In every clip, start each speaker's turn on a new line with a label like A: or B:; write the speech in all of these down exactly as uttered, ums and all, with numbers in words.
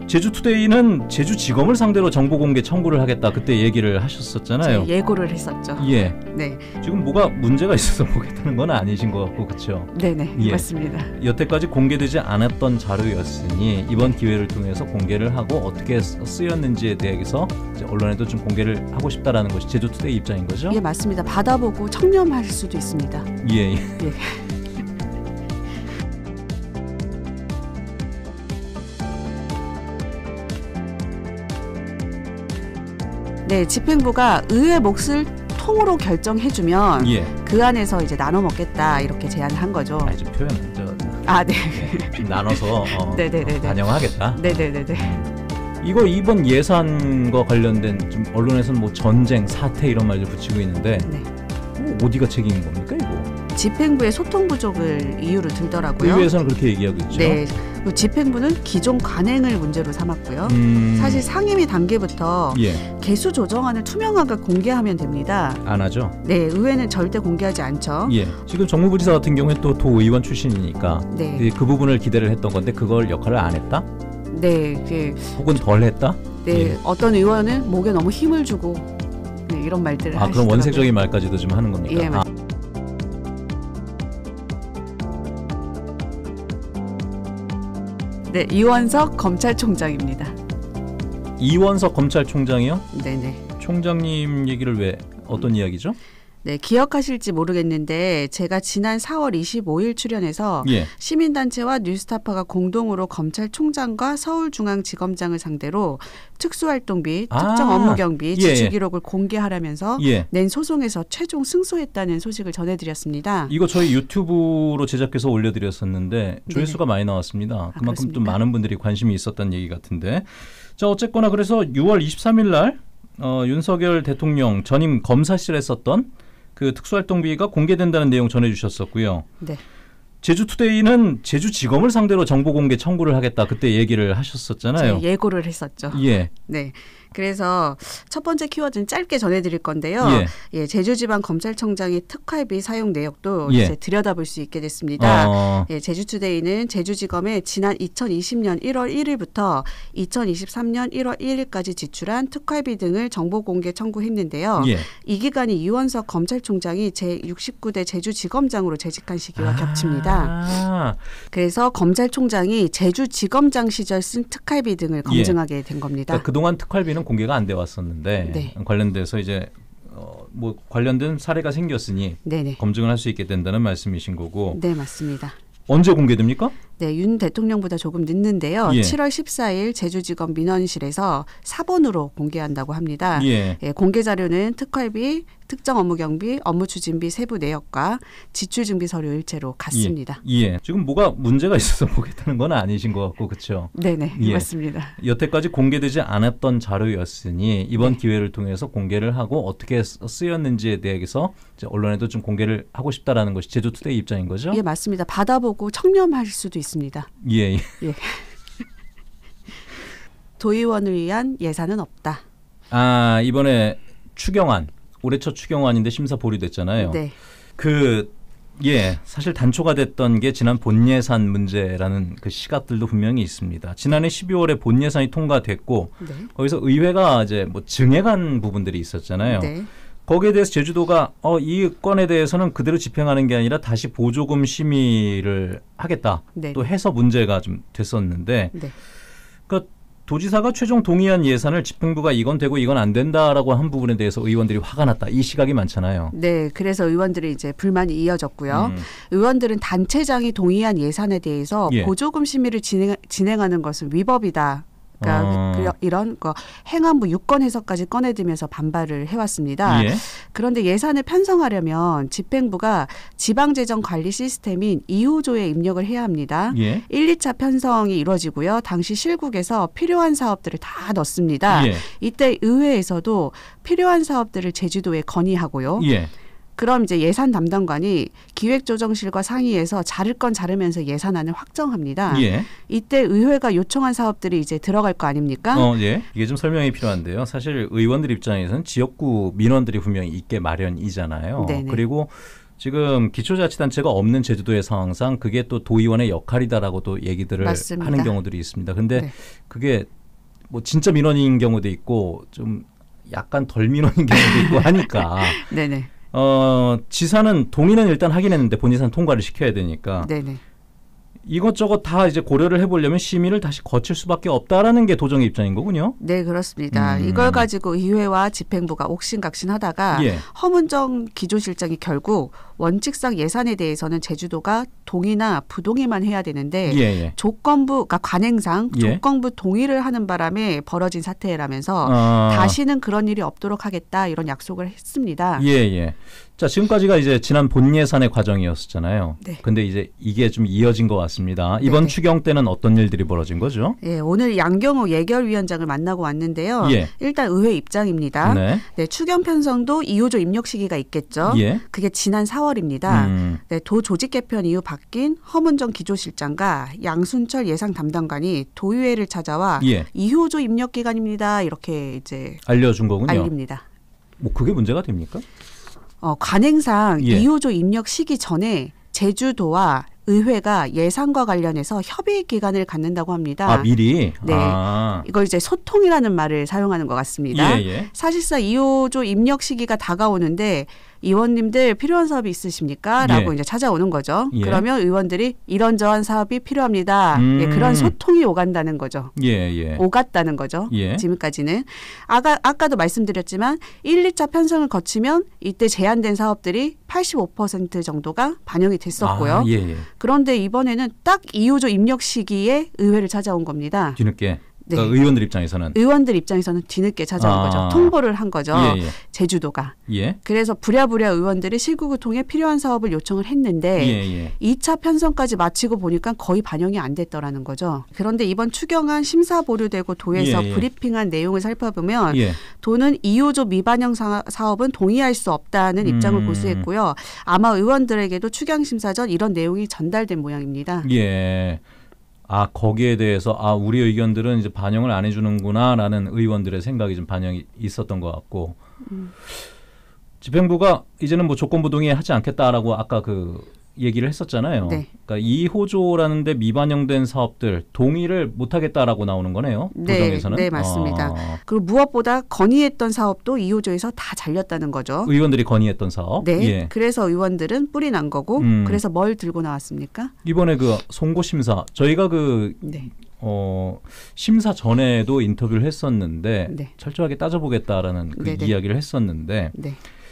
A: 제주투데이는 제주지검을 상대로 정보공개 청구를 하겠다 그때 얘기를 하셨었잖아요.
B: 예고를 했었죠.
A: 예.
B: 네.
A: 지금 뭐가 문제가 있어서 보겠다는 건 아니신 것 같고 그렇죠?
B: 네네.
A: 예.
B: 맞습니다.
A: 여태까지 공개되지 않았던 자료였으니 이번 기회를 통해서 공개를 하고 어떻게 쓰였는지에 대해서 이제 언론에도 좀 공개를 하고 싶다라는 것이 제주투데이 입장인 거죠?
B: 예, 맞습니다. 받아보고 청렴할 수도 있습니다.
A: 예. 예.
B: 예. 네, 집행부가 의회 몫을 통으로 결정해주면
A: 예.
B: 그 안에서 이제 나눠 먹겠다 이렇게 제안을 한 거죠.
A: 아니 좀 표현은 저
B: 아, 네.
A: 네, 좀 나눠서 어,
B: 네네네네.
A: 반영하겠다.
B: 네네네네.
A: 이거 이번 예산과 관련된 좀 언론에서는 뭐 전쟁, 사태 이런 말들 붙이고 있는데
B: 네.
A: 뭐 어디가 책임인 겁니까 이거?
B: 집행부의 소통 부족을 이유로 들더라고요.
A: 의회에서는 그렇게 얘기하고 있죠.
B: 네. 그리고 집행부는 기존 관행을 문제로 삼았고요.
A: 음,
B: 사실 상임위 단계부터
A: 예,
B: 개수 조정안을 투명하게 공개하면 됩니다.
A: 안 하죠.
B: 네, 의회는 절대 공개하지 않죠.
A: 예, 지금 정무부지사 같은 경우에 또 도의원 출신이니까
B: 네,
A: 그, 그 부분을 기대를 했던 건데 그걸 역할을 안 했다?
B: 네, 그,
A: 혹은 덜 했다?
B: 네,
A: 예.
B: 어떤 의원은 목에 너무 힘을 주고 네, 이런 말들을
A: 아,
B: 하시더라고요.
A: 그럼 원색적인 말까지도 좀 하는 겁니까?
B: 예,
A: 아,
B: 네, 이원석 검찰총장입니다.
A: 이원석 검찰총장이요?
B: 네네.
A: 총장님 얘기를 왜 어떤 이야기죠?
B: 네, 기억하실지 모르겠는데 제가 지난 사월 이십오일 출연해서
A: 예.
B: 시민단체와 뉴스타파가 공동으로 검찰총장과 서울중앙지검장을 상대로 특수활동비,
A: 아,
B: 특정 업무경비,
A: 예,
B: 지출기록을 공개하라면서
A: 예.
B: 낸 소송에서 최종 승소했다는 소식을 전해드렸습니다.
A: 이거 저희 유튜브로 제작해서 올려드렸었는데 조회수가 많이 나왔습니다. 그만큼
B: 그렇습니까?
A: 또 많은 분들이 관심이 있었던 얘기 같은데. 자, 어쨌거나 그래서 유월 이십삼일 날 어, 윤석열 대통령 전임 검사실에 썼던 그 특수활동비가 공개된다는 내용 전해주셨었고요.
B: 네.
A: 제주투데이는 제주지검을 상대로 정보공개 청구를 하겠다 그때 얘기를 하셨었잖아요.
B: 예고를 했었죠.
A: 예.
B: 네. 그래서 첫 번째 키워드는 짧게 전해드릴 건데요.
A: 예.
B: 예, 제주지방검찰청장의 특활비 사용 내역도
A: 예.
B: 이제 들여다볼 수 있게 됐습니다.
A: 어,
B: 예, 제주투데이는 제주지검에 지난 이천이십년 일월 일일부터 이천이십삼년 일월 일일까지 지출한 특활비 등을 정보공개 청구했는데요.
A: 예.
B: 이 기간이 이원석 검찰총장이 제육십구대 제주지검장으로 재직한 시기와
A: 아,
B: 겹칩니다. 그래서 검찰총장이 제주지검장 시절 쓴 특활비 등을 검증하게 된 겁니다.
A: 그러니까 그동안 특활비는 공개가 안 돼 왔었는데
B: 네.
A: 관련돼서 이제 어, 뭐 관련된 사례가 생겼으니
B: 네네.
A: 검증을 할 수 있게 된다는 말씀이신 거고.
B: 네, 맞습니다.
A: 언제 공개됩니까?
B: 네, 윤 대통령보다 조금 늦는데요.
A: 예.
B: 칠월 십사일 제주지검 민원실에서 사본으로 공개한다고 합니다.
A: 예.
B: 예, 공개 자료는 특활비, 특정 업무 경비, 업무 추진비 세부 내역과 지출 증비 서류 일체로 같습니다.
A: 예. 예. 지금 뭐가 문제가 있어서 보겠다는 건 아니신 것 같고 그렇죠?
B: 네네,
A: 예.
B: 맞습니다.
A: 여태까지 공개되지 않았던 자료였으니 이번
B: 네.
A: 기회를 통해서 공개를 하고 어떻게 쓰였는지에 대해서 이제 언론에도 좀 공개를 하고 싶다라는 것이 제주투데이 입장인 거죠?
B: 예, 맞습니다. 받아보고 청렴할 수도 있습니다.
A: 예. 예.
B: 예. 도의원을 위한 예산은 없다.
A: 아, 이번에 추경안 올해 첫 추경안인데 심사 보류됐잖아요.
B: 네.
A: 그 예, 사실 단초가 됐던 게 지난 본예산 문제라는 그 시각들도 분명히 있습니다. 지난해 십이월에 본예산이 통과됐고
B: 네.
A: 거기서 의회가 이제 뭐 증액한 부분들이 있었잖아요.
B: 네.
A: 거기에 대해서 제주도가 어, 이 건에 대해서는 그대로 집행하는 게 아니라 다시 보조금 심의를 하겠다.
B: 네.
A: 또 해서 문제가 좀 됐었는데
B: 네.
A: 그러니까 도지사가 최종 동의한 예산을 집행부가 이건 되고 이건 안 된다라고 한 부분에 대해서 의원들이 화가 났다. 이 시각이 많잖아요.
B: 네, 그래서 의원들이 이제 불만이 이어졌고요.
A: 음.
B: 의원들은 단체장이 동의한 예산에 대해서
A: 예.
B: 보조금 심의를 진행, 진행하는 것은 위법이다. 그러니까
A: 어.
B: 그- 이런 거 행안부 유권 해석까지 꺼내들면서 반발을 해왔습니다.
A: 예.
B: 그런데 예산을 편성하려면 집행부가 지방재정 관리 시스템인 이호조에 입력을 해야 합니다.
A: 예.
B: 일, 이차 편성이 이루어지고요. 당시 실국에서 필요한 사업들을 다 넣습니다.
A: 예.
B: 이때 의회에서도 필요한 사업들을 제주도에 건의하고요.
A: 예.
B: 그럼 이제 예산 담당관이 기획조정실과 상의해서 자를 건 자르면서 예산안을 확정합니다.
A: 예.
B: 이때 의회가 요청한 사업들이 이제 들어갈 거 아닙니까?
A: 어, 예. 이게 좀 설명이 필요한데요. 사실 의원들 입장에서는 지역구 민원들이 분명히 있게 마련이잖아요.
B: 네네.
A: 그리고 지금 기초자치단체가 없는 제주도의 상황상 그게 또 도의원의 역할이다라고 또 얘기들을
B: 맞습니다.
A: 하는 경우들이 있습니다. 근데
B: 네.
A: 그게 뭐 진짜 민원인 경우도 있고 좀 약간 덜 민원인 경우도 있고 하니까
B: 네네.
A: 어, 지사는 동의는 일단 하긴 했는데 본지사는 통과를 시켜야 되니까
B: 네네.
A: 이것저것 다 이제 고려를 해보려면 심의를 다시 거칠 수밖에 없다라는 게 도정의 입장인 거군요.
B: 네, 그렇습니다.
A: 음.
B: 이걸 가지고 의회와 집행부가 옥신각신하다가
A: 예.
B: 허문정 기조실장이 결국 원칙상 예산에 대해서는 제주도가 동의나 부동의만 해야 되는데
A: 예, 예.
B: 조건부, 그러니까 관행상
A: 예.
B: 조건부 동의를 하는 바람에 벌어진 사태라면서
A: 아.
B: 다시는 그런 일이 없도록 하겠다 이런 약속을 했습니다.
A: 예, 예. 자, 지금까지가 이제 지난 본 예산의 과정이었잖아요.
B: 네.
A: 근데 이제 이게 좀 이어진 것 같습니다. 이번
B: 네네.
A: 추경 때는 어떤 일들이 벌어진 거죠?
B: 예, 오늘 양경호 예결위원장을 만나고 왔는데요.
A: 예.
B: 일단 의회 입장입니다.
A: 네.
B: 네, 추경 편성도 이 호조 입력 시기가 있겠죠.
A: 예.
B: 그게 지난 사월입니다.
A: 음.
B: 네, 도 조직 개편 이후 바뀐 허문정 기조실장과 양순철 예상 담당관이 도의회를 찾아와
A: 예.
B: 이 호조 입력 기간입니다. 이렇게 이제
A: 알려준 거군요.
B: 알립니다.
A: 뭐 그게 문제가 됩니까?
B: 어, 관행상
A: 예.
B: 이 호조 입력 시기 전에 제주도와 의회가 예산과 관련해서 협의 기간을 갖는다고 합니다.
A: 아, 미리?
B: 네.
A: 아.
B: 이걸 이제 소통이라는 말을 사용하는 것 같습니다.
A: 예, 예.
B: 사실상 이 호조 입력 시기가 다가오는데 의원님들 필요한 사업이 있으십니까? 라고
A: 예.
B: 이제 찾아오는 거죠.
A: 예.
B: 그러면 의원들이 이런저런 사업이 필요합니다.
A: 음.
B: 예, 그런 소통이 오간다는 거죠.
A: 예, 예.
B: 오갔다는 거죠.
A: 예.
B: 지금까지는. 아까, 아까도 말씀드렸지만 일, 이 차 편성을 거치면 이때 제한된 사업들이 팔십오 퍼센트 정도가 반영이 됐었고요.
A: 아, 예, 예.
B: 그런데 이번에는 딱 이 호조 입력 시기에 의회를 찾아온 겁니다.
A: 뒤늦게.
B: 네.
A: 그러니까 의원들 입장에서는.
B: 의원들 입장에서는 뒤늦게 찾아온
A: 아.
B: 거죠. 통보를 한 거죠.
A: 예, 예.
B: 제주도가.
A: 예.
B: 그래서 부랴부랴 의원들이 실구구 통해 필요한 사업을 요청을 했는데
A: 예, 예.
B: 이 차 편성까지 마치고 보니까 거의 반영이 안 됐더라는 거죠. 그런데 이번 추경안 심사 보류되고 도에서
A: 예, 예.
B: 브리핑한 내용을 살펴보면
A: 예.
B: 도는 이 호조 미반영 사- 사업은 동의할 수 없다는 입장을
A: 음.
B: 고수했고요. 아마 의원들에게도 추경 심사 전 이런 내용이 전달된 모양입니다.
A: 예. 아, 거기에 대해서 아, 우리 의견들은 이제 반영을 안 해주는구나라는 의원들의 생각이 좀 반영이 있었던 것 같고
B: 음.
A: 집행부가 이제는 뭐 조건부 동의하지 않겠다라고 아까 그 얘기를 했었잖아요.
B: 네.
A: 그러니까 이 호조라는데 미반영된 사업들 동의를 못하겠다라고 나오는 거네요.
B: 네,
A: 도정에서는.
B: 네, 맞습니다.
A: 아,
B: 그리고 무엇보다 건의했던 사업도 이 호조에서 다 잘렸다는 거죠.
A: 의원들이 건의했던 사업.
B: 네.
A: 예.
B: 그래서 의원들은 뿔이 난 거고
A: 음.
B: 그래서 뭘 들고 나왔습니까?
A: 이번에 그 송고 심사 저희가 그
B: 네.
A: 어, 심사 전에도 인터뷰를 했었는데
B: 네.
A: 철저하게 따져보겠다라는 그
B: 네네.
A: 이야기를 했었는데
B: 네.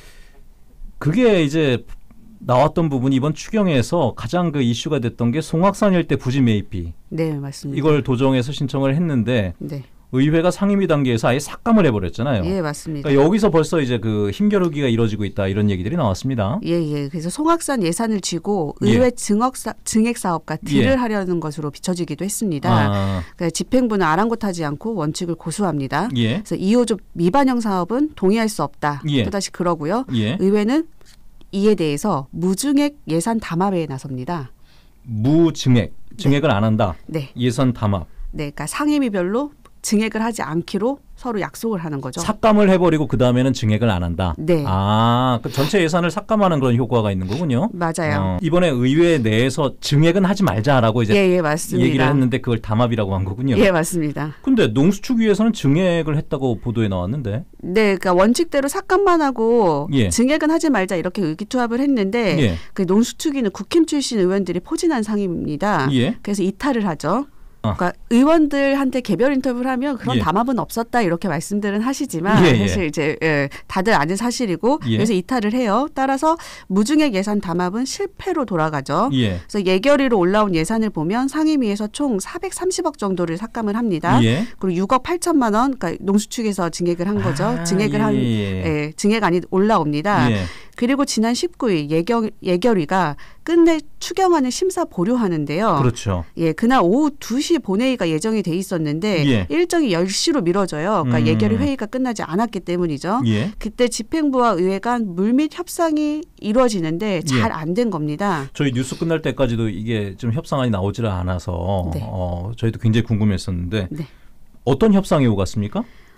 A: 그게 이제 나왔던 부분이 이번 추경에서 가장 그 이슈가 됐던 게 송악산 일대 부지 매입비
B: 네, 맞습니다.
A: 이걸 도정에서 신청을 했는데
B: 네.
A: 의회가 상임위 단계에서 아예 삭감을 해버렸잖아요.
B: 예, 맞습니다.
A: 그러니까 여기서 벌써 이제 그 힘겨루기가 이루어지고 있다 이런 얘기들이 나왔습니다.
B: 예, 예. 그래서 송악산 예산을 쥐고
A: 예.
B: 의회 증액, 사, 증액 사업과 딜을
A: 예.
B: 하려는 것으로 비춰지기도 했습니다.
A: 아,
B: 그러니까 집행부는 아랑곳하지 않고 원칙을 고수합니다.
A: 예,
B: 그래서 이 호조 미반영 사업은 동의할 수 없다.
A: 예.
B: 또다시 그러고요.
A: 예.
B: 의회는 이에 대해서 무증액 예산 담합에 나섭니다.
A: 무증액, 증액을 안 한다.
B: 네.
A: 예산 담합.
B: 네, 그러니까 상임위별로 증액을 하지 않기로 서로 약속을 하는 거죠.
A: 삭감을 해버리고 그 다음에는 증액을 안 한다.
B: 네.
A: 아, 그 전체 예산을 삭감하는 그런 효과가 있는 거군요.
B: 맞아요.
A: 어, 이번에 의회 내에서 증액은 하지 말자라고 이제
B: 예, 예, 맞습니다.
A: 얘기를 했는데 그걸 담합이라고 한 거군요.
B: 예, 맞습니다.
A: 근데 농수축위에서는 증액을 했다고 보도에 나왔는데.
B: 네, 그러니까 원칙대로 삭감만 하고
A: 예.
B: 증액은 하지 말자 이렇게 의기투합을 했는데
A: 예.
B: 그 농수축위는 국힘 출신 의원들이 포진한 상임입니다.
A: 예.
B: 그래서 이탈을 하죠.
A: 아.
B: 그러니까 의원들한테 개별 인터뷰를 하면 그런
A: 예.
B: 담합은 없었다 이렇게 말씀들은 하시지만
A: 예, 예.
B: 사실 이제 예, 다들 아는 사실이고
A: 예.
B: 그래서 이탈을 해요. 따라서 무증액 예산 담합은 실패로 돌아가죠.
A: 예.
B: 그래서 예결위로 올라온 예산을 보면 상임위에서 총 사백삼십억 정도를 삭감을 합니다.
A: 예.
B: 그리고 육억 팔천만 원, 그러니까 농수축에서 증액을 한 거죠.
A: 아,
B: 증액을
A: 예,
B: 한,
A: 예.
B: 예, 증액안이 올라옵니다.
A: 예.
B: 그리고 지난 십구 일 예결, 예결위가 끝내 추경안을 심사 보류하는데요.
A: 그렇죠.
B: 예, 그날 오후 두 시 본회의가 예정이 돼 있었는데
A: 예.
B: 일정이 열 시로 미뤄져요. 그러니까
A: 음.
B: 예결위 회의가 끝나지 않았기 때문이죠.
A: 예.
B: 그때 집행부와 의회 간 물밑 협상이 이루어지는데 잘
A: 예.
B: 안 된 겁니다.
A: 저희 뉴스 끝날 때까지도 이게 좀 협상안이 나오지를 않아서
B: 네.
A: 어, 저희도 굉장히 궁금했었는데
B: 네.
A: 어떤 협상이 오갔습니까?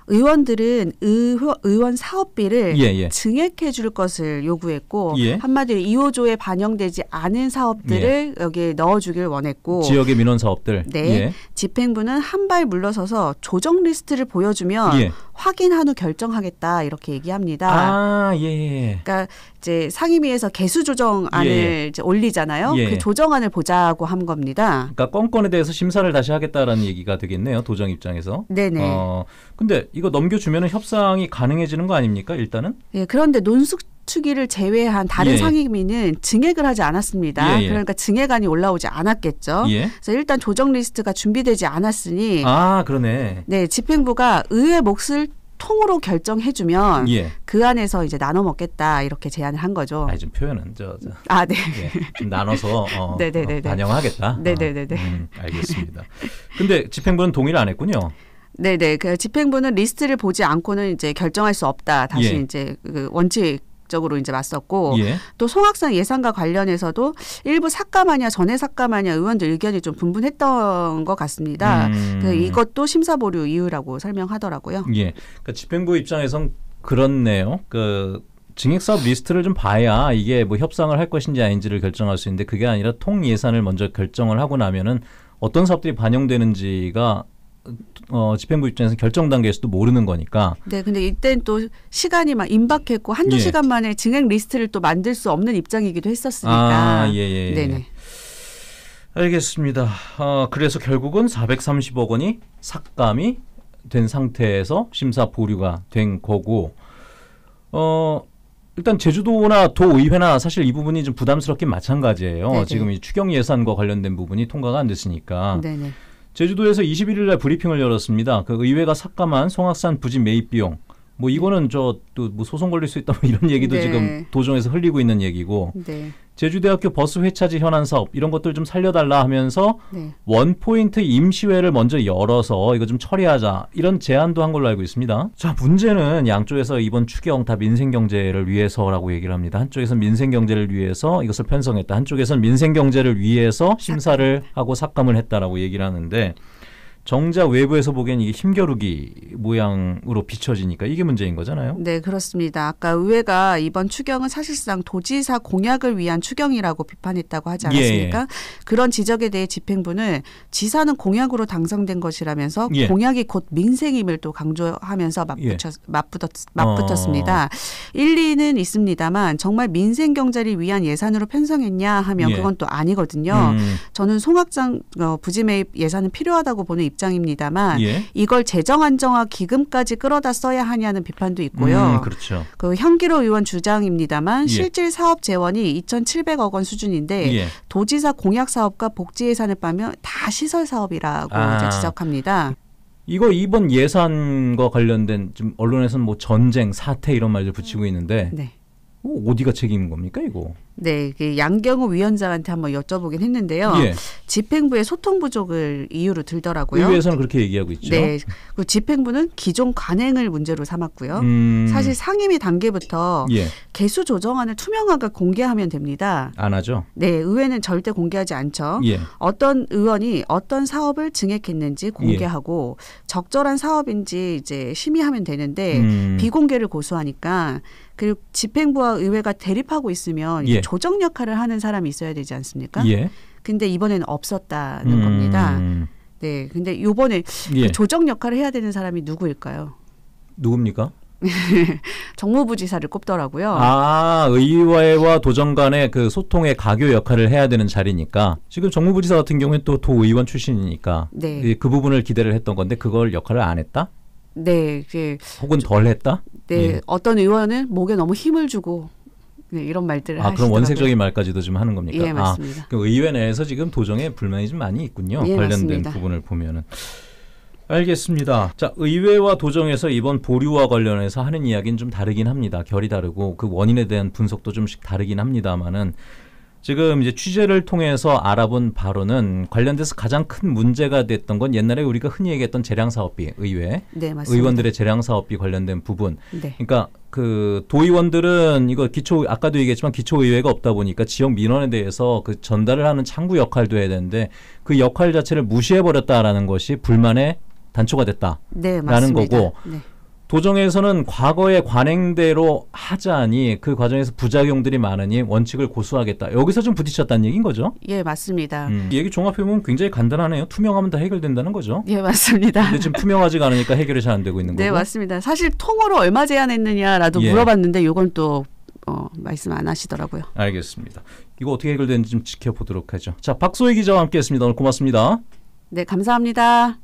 B: 의원들은 의원, 의원 사업비를
A: 예, 예.
B: 증액해 줄 것을 요구했고
A: 예.
B: 한마디로 이 호조에 반영되지 않은 사업들을
A: 예.
B: 여기에 넣어주길 원했고
A: 지역의 민원 사업들.
B: 네,
A: 예.
B: 집행부는 한 발 물러서서 조정 리스트를 보여주면
A: 예.
B: 확인한 후 결정하겠다 이렇게 얘기합니다.
A: 아, 예.
B: 그러니까 이제 상임위에서 개수 조정안을
A: 예, 예.
B: 이제 올리잖아요.
A: 예.
B: 그 조정안을 보자고 한 겁니다.
A: 그러니까 건건에 대해서 심사를 다시 하겠다라는 얘기가 되겠네요. 도정 입장에서.
B: 네네.
A: 어, 근데 이거 넘겨주면 협상이 가능해지는 거 아닙니까? 일단은?
B: 예, 그런데 논숙추기를 제외한 다른
A: 예.
B: 상임위는 증액을 하지 않았습니다.
A: 예, 예.
B: 그러니까 증액안이 올라오지 않았겠죠.
A: 예.
B: 그래서 일단 조정 리스트가 준비되지 않았으니
A: 아, 그러네.
B: 네, 집행부가 의회 몫을 통으로 결정해주면
A: 예.
B: 그 안에서 이제 나눠 먹겠다 이렇게 제안을 한 거죠.
A: 아니 좀 표현은 저, 저
B: 아, 네.
A: 예, 좀 나눠서 어,
B: 네네네네.
A: 어, 반영하겠다.
B: 네네네네.
A: 어, 음, 알겠습니다. 근데 집행부는 동의를 안 했군요.
B: 네네. 그 집행부는 리스트를 보지 않고는 이제 결정할 수 없다. 다시
A: 예.
B: 이제 그 원칙적으로 이제 맞섰고
A: 예.
B: 또 송악산 예산과 관련해서서 일부 삭감하냐 전액 삭감하냐 의원들 의견이 좀 분분했던 것 같습니다.
A: 음.
B: 그 이것도 심사 보류 이유라고 설명하더라고요.
A: 예. 그러니까 집행부 입장에선 그렇네요. 그 증액 사업 리스트를 좀 봐야 이게 뭐 협상을 할 것인지 아닌지를 결정할 수 있는데 그게 아니라 통 예산을 먼저 결정을 하고 나면은 어떤 사업들이 반영되는지가 어, 집행부 입장에서 결정 단계에서도 모르는 거니까.
B: 네, 근데 이때는 또 시간이 막 임박했고 한두
A: 예.
B: 시간 만에 증액 리스트를 또 만들 수 없는 입장이기도 했었으니까.
A: 아, 예, 예.
B: 네네.
A: 알겠습니다. 어, 그래서 결국은 사백삼십억 원이 삭감이 된 상태에서 심사 보류가 된 거고, 어, 일단 제주도나 도의회나 사실 이 부분이 좀 부담스럽긴 마찬가지예요.
B: 네네.
A: 지금 이 추경 예산과 관련된 부분이 통과가 안 됐으니까.
B: 네네.
A: 제주도에서 이십일 일 날 브리핑을 열었습니다. 그 의회가 삭감한 송악산 부지 매입 비용. 뭐 이거는 저 또 뭐 소송 걸릴 수 있다 뭐 이런 얘기도
B: 네.
A: 지금 도정에서 흘리고 있는 얘기고.
B: 네.
A: 제주대학교 버스 회차지 현안 사업 이런 것들 좀 살려달라 하면서
B: 네.
A: 원포인트 임시회를 먼저 열어서 이거 좀 처리하자 이런 제안도 한 걸로 알고 있습니다. 자, 문제는 양쪽에서 이번 추경 다 민생경제를 위해서라고 얘기를 합니다. 한쪽에서는 민생경제를 위해서 이것을 편성했다. 한쪽에서는 민생경제를 위해서 심사를 하고 삭감을 했다라고 얘기를 하는데 정작 외부에서 보기엔 이게 힘겨루기 모양으로 비춰지니까 이게 문제인 거잖아요.
B: 네, 그렇습니다. 아까 의회가 이번 추경은 사실상 도지사 공약을 위한 추경이라고 비판했다고 하지 않았습니까?
A: 예.
B: 그런 지적에 대해 집행부는 지사는 공약으로 당선된 것이라면서
A: 예.
B: 공약이 곧 민생임을 또 강조하면서 맞붙였,
A: 예.
B: 맞붙었, 맞붙었습니다.
A: 어.
B: 일리는 있습니다만 정말 민생 경제를 위한 예산으로 편성했냐 하면
A: 예.
B: 그건 또 아니거든요.
A: 음.
B: 저는 송악장 어, 부지 매입 예산은 필요하다고 보는 입장입니다만
A: 예.
B: 이걸 재정 안정화 기금까지 끌어다 써야 하냐는 비판도 있고요.
A: 음, 그렇죠.
B: 그 현기로 의원 주장입니다만
A: 예.
B: 실질 사업 재원이 이천칠백억 원 수준인데
A: 예.
B: 도지사 공약 사업과 복지 예산을 빼면 다 시설 사업이라고
A: 아.
B: 이제 지적합니다.
A: 이거 이번 예산과 관련된 좀 언론에서는 뭐 전쟁, 사태 이런 말들 붙이고 있는데
B: 네.
A: 어, 어디가 책임인 겁니까 이거?
B: 네, 그 양경호 위원장한테 한번 여쭤보긴 했는데요.
A: 예.
B: 집행부의 소통 부족을 이유로 들더라고요.
A: 의회에서는 그렇게 얘기하고 있죠.
B: 네, 그 집행부는 기존 관행을 문제로 삼았고요.
A: 음,
B: 사실 상임위 단계부터
A: 예,
B: 개수 조정안을 투명하게 공개하면 됩니다.
A: 안 하죠.
B: 네, 의회는 절대 공개하지 않죠.
A: 예,
B: 어떤 의원이 어떤 사업을 증액했는지 공개하고 적절한 사업인지 이제 심의하면 되는데
A: 음,
B: 비공개를 고수하니까 그리고 집행부와 의회가 대립하고 있으면
A: 예.
B: 조정 역할을 하는 사람이 있어야 되지 않습니까?
A: 예,
B: 근데 이번에는 없었다는
A: 음,
B: 겁니다. 네, 근데 요번에
A: 예,
B: 그 조정 역할을 해야 되는 사람이 누구일까요?
A: 누굽니까?
B: 정무부지사를 꼽더라고요.
A: 아, 의회와 도정 간의 그 소통의 가교 역할을 해야 되는 자리니까 지금 정무부지사 같은 경우에 또 도의원 출신이니까
B: 네.
A: 이- 그 부분을 기대를 했던 건데 그걸 역할을 안 했다?
B: 네, 그,
A: 혹은 덜 했다?
B: 네,
A: 예.
B: 어떤 의원은 목에 너무 힘을 주고 네, 이런 말들을
A: 아,
B: 하시더라고요.
A: 그럼 원색적인 말까지도 좀 하는 겁니까?
B: 예,
A: 아,
B: 맞습니다.
A: 그 의회 내에서 지금 도정에 불만이 좀 많이 있군요.
B: 예,
A: 관련된
B: 맞습니다.
A: 부분을 보면은. 알겠습니다. 자, 의회와 도정에서 이번 보류와 관련해서 하는 이야기는 좀 다르긴 합니다. 결이 다르고 그 원인에 대한 분석도 좀씩 다르긴 합니다만은 지금 이제 취재를 통해서 알아본 바로는 관련돼서 가장 큰 문제가 됐던 건 옛날에 우리가 흔히 얘기했던 재량 사업비, 의회
B: 네, 맞습니다.
A: 의원들의 재량 사업비 관련된 부분.
B: 네.
A: 그러니까 그 도의원들은 이거 기초 아까도 얘기했지만 기초의회가 없다 보니까 지역 민원에 대해서 그 전달을 하는 창구 역할도 해야 되는데 그 역할 자체를 무시해 버렸다라는 것이 불만의 단초가 됐다라는
B: 네, 맞습니다.
A: 거고
B: 네.
A: 도정에서는 과거의 관행대로 하자니 그 과정에서 부작용들이 많으니 원칙을 고수하겠다. 여기서 좀 부딪혔다는 얘기인 거죠?
B: 예, 맞습니다.
A: 음, 이 얘기 종합해보면 굉장히 간단하네요. 투명하면 다 해결된다는 거죠.
B: 예, 맞습니다.
A: 근데 지금 투명하지가 않으니까 해결이 잘 안 되고 있는 거고.
B: 네, 맞습니다. 사실 통으로 얼마 제한했느냐라도
A: 예.
B: 물어봤는데 이건 또 어, 말씀 안 하시더라고요.
A: 알겠습니다. 이거 어떻게 해결되는지 좀 지켜보도록 하죠. 자, 박소희 기자와 함께했습니다. 오늘 고맙습니다.
B: 네, 감사합니다.